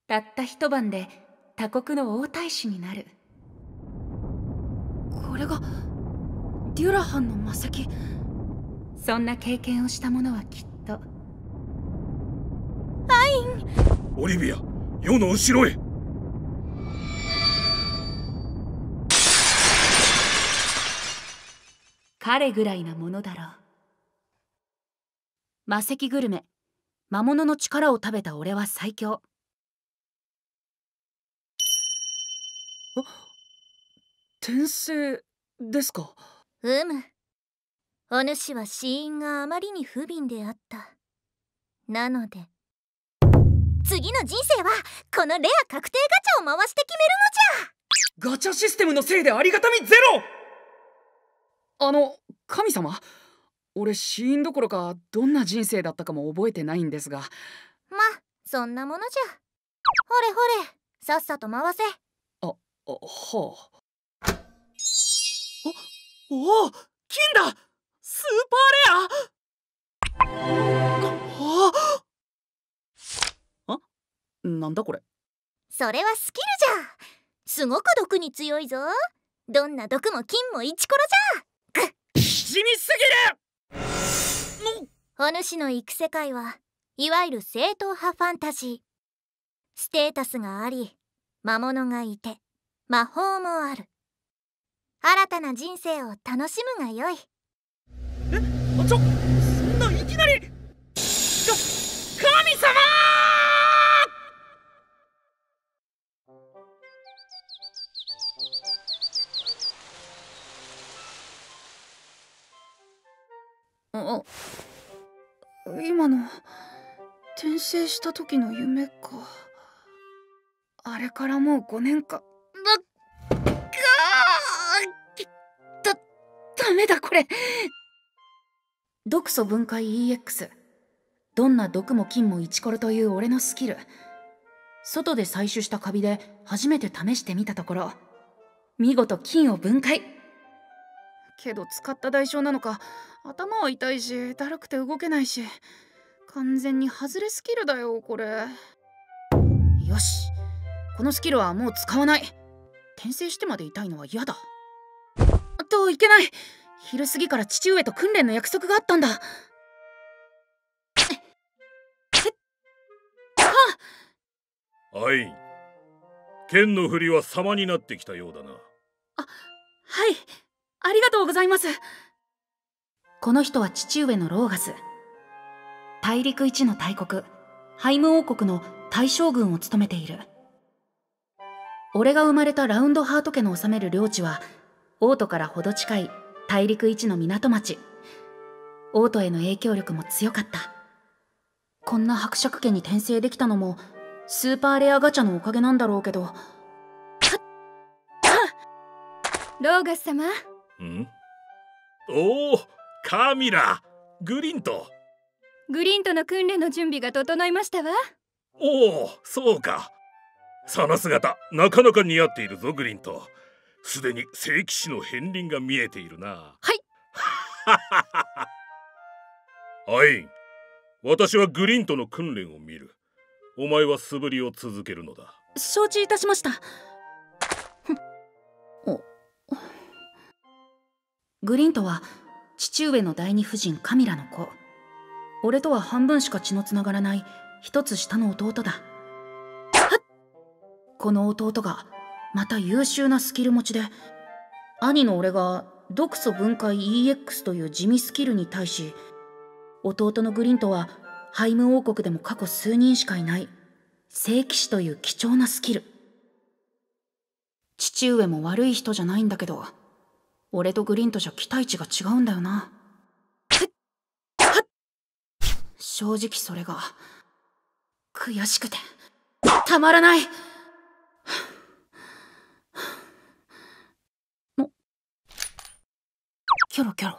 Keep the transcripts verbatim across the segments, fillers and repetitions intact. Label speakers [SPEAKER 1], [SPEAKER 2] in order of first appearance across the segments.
[SPEAKER 1] たった一晩で他国の王太子になる。
[SPEAKER 2] これがデュラハンの魔石。
[SPEAKER 1] そんな経験をした者はきっと。
[SPEAKER 2] アイン。
[SPEAKER 3] オリビア、世の後ろへ。
[SPEAKER 1] 彼ぐらいなものだろう。魔石グルメ、魔物の力を食べた俺は最強。
[SPEAKER 2] あ、転生ですか？
[SPEAKER 4] うむ。お主は死因があまりに不憫であった。なので次の人生はこのレア確定ガチャを回して決めるのじゃ。
[SPEAKER 2] ガチャシステムのせいでありがたみゼロ。あの神様、俺死因どころかどんな人生だったかも覚えてないんですが。
[SPEAKER 4] ま、そんなものじゃ。ほれほれ、さっさと回せ。
[SPEAKER 2] あ、あ、はあ。お、おお、金だ。スーパーレア。ああ、なんだこれ。
[SPEAKER 4] それはスキルじゃ。すごく毒に強いぞ。どんな毒も金もイチコロじゃ。
[SPEAKER 2] 地味すぎる。
[SPEAKER 4] お主の行く世界はいわゆる正統派ファンタジー。ステータスがあり、魔物がいて、魔法もある。新たな人生を楽しむがよい。
[SPEAKER 2] え、ちょ、そんないきなり。か、神様ー。あ、今の転生した時の夢か。あれからもうごねんか。だ、がー、だ、ダメだこれ。
[SPEAKER 1] 毒素分解 イーエックス。 どんな毒も金もイチコロという俺のスキル。外で採取したカビで初めて試してみたところ、見事金を分解。
[SPEAKER 2] けど使った代償なのか頭は痛いしだるくて動けないし、完全に外れスキルだよこれ。よし、このスキルはもう使わない。転生してまで痛いのは嫌だ。といけない。昼過ぎから父上と訓練の約束があったんだ。
[SPEAKER 3] アイン、剣の振りは様になってきたようだな。
[SPEAKER 2] あ、はい、ありがとうございます。
[SPEAKER 1] この人は父上のローガス。大陸一の大国ハイム王国の大将軍を務めている。俺が生まれたラウンドハート家の治める領地は王都からほど近い大陸一の港町。王都への影響力も強かった。こんな伯爵家に転生できたのもスーパーレアガチャのおかげなんだろうけど。
[SPEAKER 5] ローガス様。
[SPEAKER 3] ん？おお、カミラ、グリント。
[SPEAKER 5] グリントの訓練の準備が整いましたわ。
[SPEAKER 3] おお、そうか。その姿なかなか似合っているぞグリント。すでに聖騎士の片鱗が見えているな。
[SPEAKER 2] はい。
[SPEAKER 3] アイン、私はグリントの訓練を見る。お前は素振りを続けるのだ。
[SPEAKER 2] 承知いたしました。
[SPEAKER 1] おグリントは父上の第二夫人カミラの子。俺とは半分しか血のつながらない一つ下の弟だ。この弟がまた優秀なスキル持ちで、兄の俺が毒素分解 イーエックス という地味スキルに対し、弟のグリントはハイム王国でも過去数人しかいない聖騎士という貴重なスキル。父上も悪い人じゃないんだけど、俺とグリントじゃ期待値が違うんだよな。正直それが悔しくてたまらない。キョロキョロ。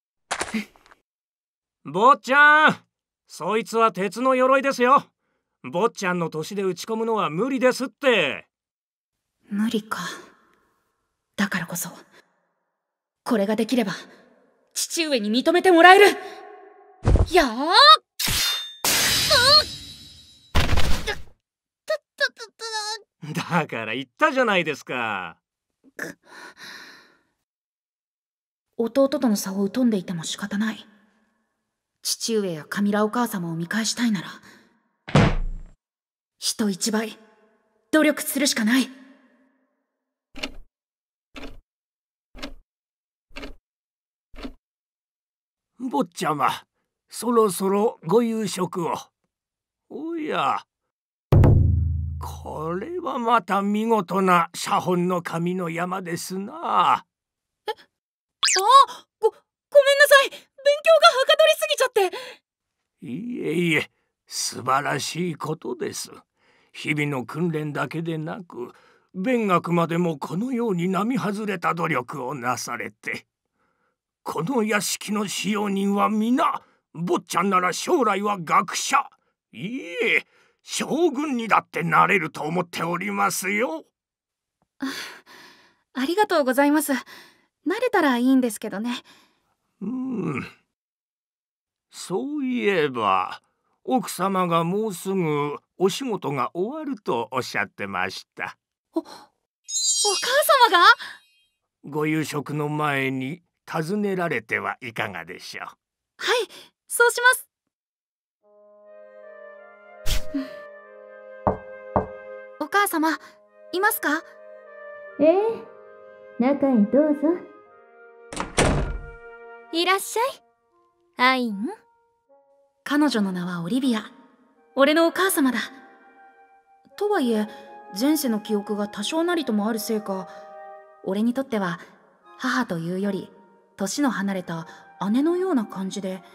[SPEAKER 6] 坊ちゃん、そいつは鉄の鎧ですよ。坊ちゃんの年で打ち込むのは無理ですって。
[SPEAKER 1] 無理か。だからこそこれができれば父上に認めてもらえる。やーっ。
[SPEAKER 6] だから言ったじゃないですか。
[SPEAKER 1] 弟との差を疎んでいても仕方ない。父上やカミラお母様を見返したいなら人一倍努力するしかない。
[SPEAKER 6] 坊ちゃま、そろそろご夕食を。おや、これはまた見事な写本の紙の山ですな。
[SPEAKER 2] え、ああ、ご、ごめんなさい。勉強がはかどりすぎちゃって。
[SPEAKER 6] いえいえ、素晴らしいことです。日々の訓練だけでなく、勉学までもこのように並外れた努力をなされて。この屋敷の使用人は皆、坊ちゃんなら将来は学者、いいえ、将軍にだってなれると思っておりますよ。
[SPEAKER 2] あ、ありがとうございます。慣れたらいいんですけどね。
[SPEAKER 6] うん。そういえば、奥様がもうすぐお仕事が終わるとおっしゃってました。
[SPEAKER 2] お、お母様が？
[SPEAKER 6] ご夕食の前に尋ねられてはいかがでしょう。
[SPEAKER 2] はい、そうします。お母様、いますか？
[SPEAKER 4] ええ、中へどうぞ。いらっしゃい、アイン。
[SPEAKER 1] 彼女の名はオリビア。俺のお母様だ。とはいえ、前世の記憶が多少なりともあるせいか、俺にとっては母というより年の離れた姉のような感じで。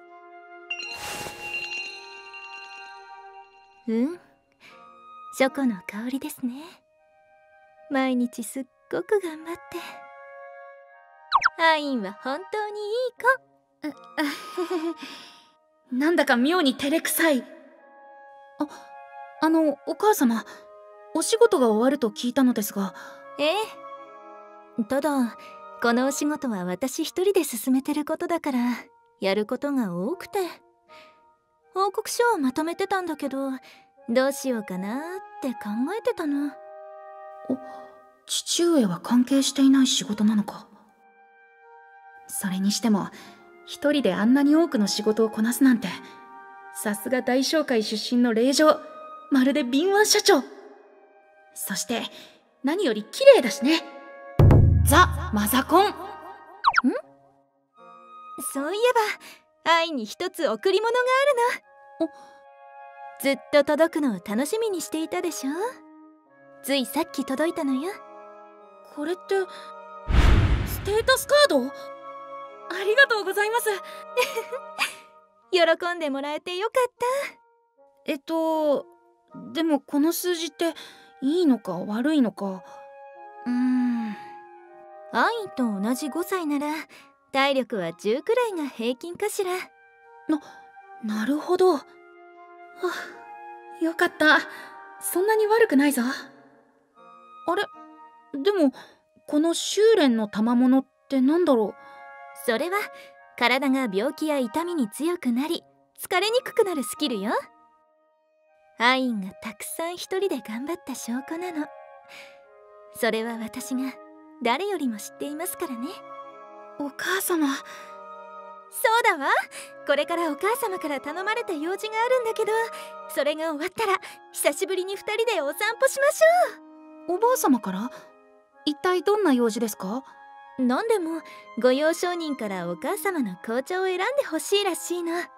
[SPEAKER 4] うん、チョコの香りですね。毎日すっごく頑張って。アインは本当にいい
[SPEAKER 1] 子。なんだか妙に照れくさい。あ、あの、お母様、お仕事が終わると聞いたのですが。
[SPEAKER 4] ええ、ただこのお仕事は私一人で進めてることだからやることが多くて、報告書をまとめてたんだけど、どうしようかなって考えてたの。
[SPEAKER 1] お、父上は関係していない仕事なのか。それにしても一人であんなに多くの仕事をこなすなんて、さすが大商会出身の令嬢、まるで敏腕社長。そして何より綺麗だしね。ザ・マザコン。ん？
[SPEAKER 4] そういえば愛に一つ贈り物があるの。ずっと届くのを楽しみにしていたでしょ。ついさっき届いたのよ。
[SPEAKER 2] これってステータスカード？ありがとうございます。
[SPEAKER 4] 喜んでもらえてよかった。
[SPEAKER 2] えっとでもこの数字っていいのか悪いのか。うーん、
[SPEAKER 4] アインと同じごさいなら体力はじゅうくらいが平均かしら。
[SPEAKER 2] な、なるほど。はあ、よかった。そんなに悪くないぞ。あれ、でもこの修練の賜物ってなんだろう。
[SPEAKER 4] それは体が病気や痛みに強くなり疲れにくくなるスキルよ。アインがたくさん一人で頑張った証拠なの。それは私が誰よりも知っていますからね。
[SPEAKER 2] お母様。
[SPEAKER 4] そうだわ。これからお母様から頼まれた用事があるんだけど、それが終わったら久しぶりにふたりでお散歩しまし
[SPEAKER 2] ょう。おばあ様から？一体どんな用事ですか？
[SPEAKER 4] 何でも御用商人からお母様の紅茶を選んでほしいらしいの。あ、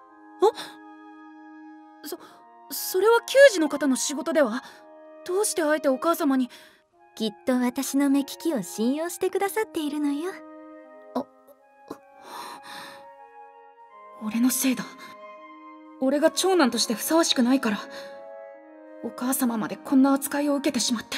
[SPEAKER 2] そ、それは給仕の方の仕事では？どうしてあえてお母様に？
[SPEAKER 4] きっと私の目利きを信用してくださっているのよ。
[SPEAKER 2] あ、俺のせいだ。俺が長男としてふさわしくないからお母様までこんな扱いを受けてしまって。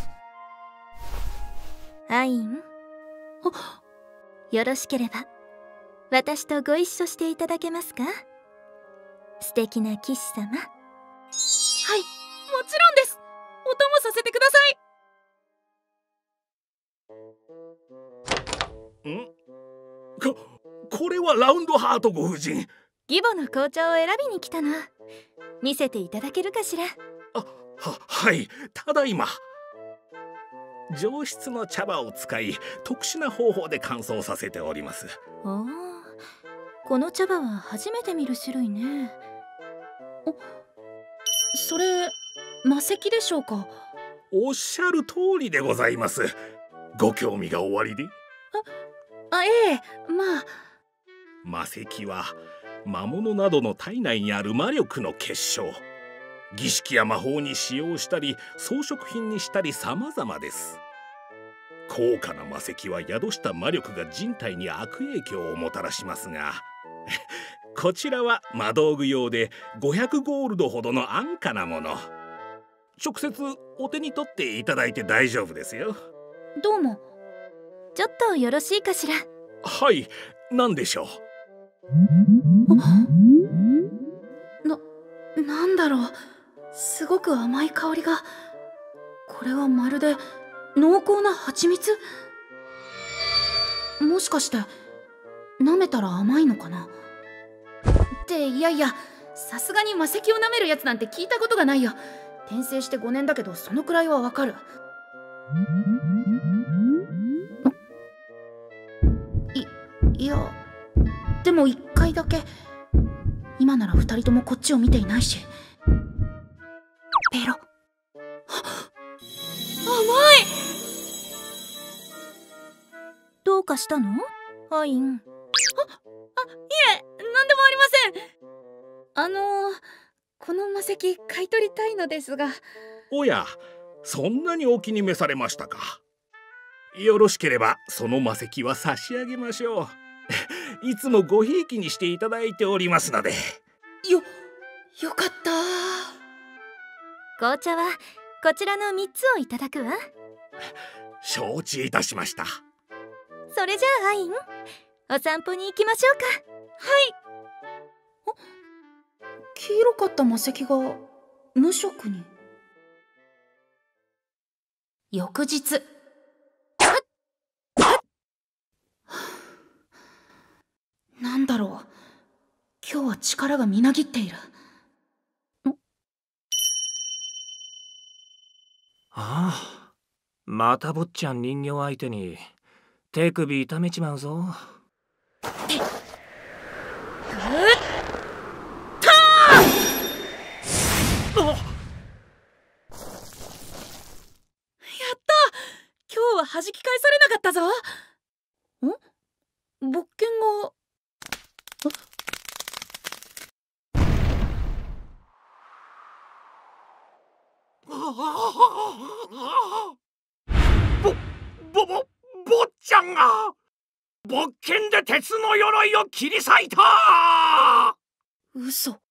[SPEAKER 4] アイン、よろしければ私とご一緒していただけますか？素敵な騎士様。はい、も
[SPEAKER 2] ちろんです。お供させてくださ
[SPEAKER 3] い。ん？こ、これはラウンドハートご夫人。
[SPEAKER 4] 義母の紅茶を選びに来たの。見せていただけるかしら？
[SPEAKER 3] あ、は、はい、ただいま。上質の茶葉を使い、特殊な方法で乾燥させております。
[SPEAKER 4] ああ、この茶葉は初めて見る種類ね。
[SPEAKER 1] お、それ魔石でしょうか？
[SPEAKER 3] おっしゃる通りでございます。ご興味がおありで？
[SPEAKER 1] あ、あ、ええ、まあ。
[SPEAKER 3] 魔石は魔物などの体内にある魔力の結晶。儀式や魔法に使用したり装飾品にしたり様々です。高価な魔石は宿した魔力が人体に悪影響をもたらしますがこちらは魔道具用でごひゃくゴールドほどの安価なもの。直接お手に取っていただいて大丈夫ですよ。
[SPEAKER 1] どうも。
[SPEAKER 4] ちょっとよろしいかしら？
[SPEAKER 3] はい、何でしょう？
[SPEAKER 1] な、なんだろう。すごく甘い香りが。これはまるで濃厚な蜂蜜？もしかして舐めたら甘いのかな？っていやいや、さすがに魔石を舐めるやつなんて聞いたことがないよ。転生してごねんだけどそのくらいはわかる。いいや、でも一回だけ。今なら二人ともこっちを見ていないし。ペロ。甘い。
[SPEAKER 4] どうかしたの？アイン。
[SPEAKER 1] あ、あ、いえ、なんでもありません。あのー、この魔石買い取りたいのですが。
[SPEAKER 3] おや、そんなにお気に召されましたか。よろしければその魔石は差し上げましょう。いつもごひいきにしていただいておりますので。
[SPEAKER 1] よ、よかった。
[SPEAKER 4] 紅茶はこちらのみっつをいただくわ。
[SPEAKER 3] 承知いたしました。
[SPEAKER 4] それじゃあアイン、お散歩に行きましょうか。
[SPEAKER 1] はい。あ、黄色かった魔石が無色に。翌日。なんだろう。今日は力がみなぎっている。
[SPEAKER 6] ああ、また坊ちゃん人形相手に手首痛めちまうぞ。
[SPEAKER 1] 今日は弾き返されなかったぞ。ん？勃剣が。
[SPEAKER 6] ぼ、ぼ、ぼ、坊ちゃんが勃剣で鉄の鎧を切り裂いた。
[SPEAKER 1] 嘘。